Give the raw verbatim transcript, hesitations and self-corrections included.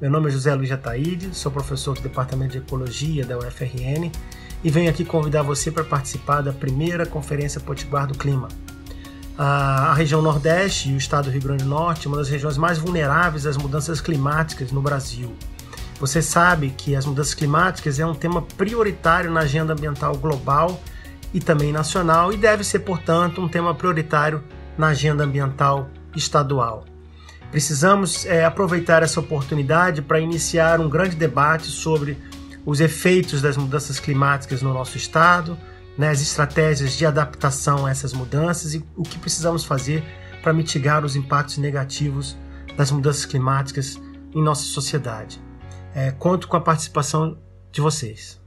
Meu nome é José Luiz Ataíde, sou professor do Departamento de Ecologia da U F R N e venho aqui convidar você para participar da primeira Conferência Potiguar do Clima. A região Nordeste e o estado do Rio Grande do Norte é uma das regiões mais vulneráveis às mudanças climáticas no Brasil. Você sabe que as mudanças climáticas é um tema prioritário na agenda ambiental global e também nacional e deve ser, portanto, um tema prioritário na agenda ambiental estadual. Precisamos é, aproveitar essa oportunidade para iniciar um grande debate sobre os efeitos das mudanças climáticas no nosso estado, né, as estratégias de adaptação a essas mudanças e o que precisamos fazer para mitigar os impactos negativos das mudanças climáticas em nossa sociedade. É, conto com a participação de vocês.